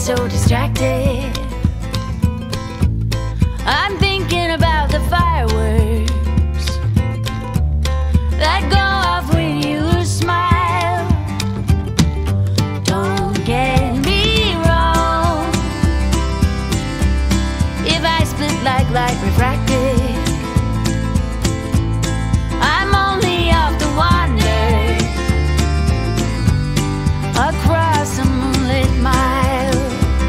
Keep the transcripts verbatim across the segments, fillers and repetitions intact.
so distracted. I'm thinking about the fireworks that go off when you smile. Don't get me wrong, if I split like light refracted, I'm only off to wander across a moonlit mile.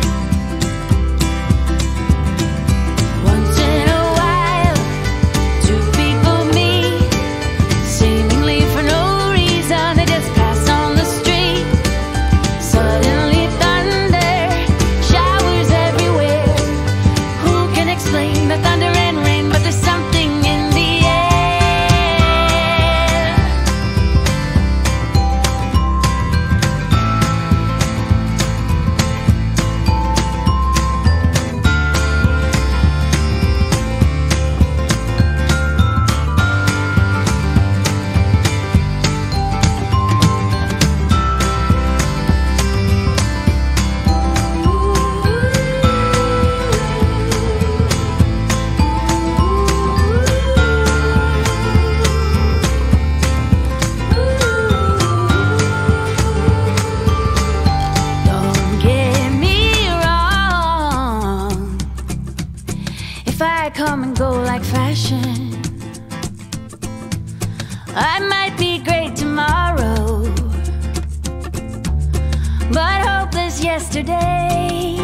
Once in a while, two people meet, seemingly for no reason. They just pass on the street. Suddenly thunder showers everywhere. Who can explain the thunder and rain? But there's something in the if I come and go like fashion, I might be great tomorrow, but hopeless yesterday.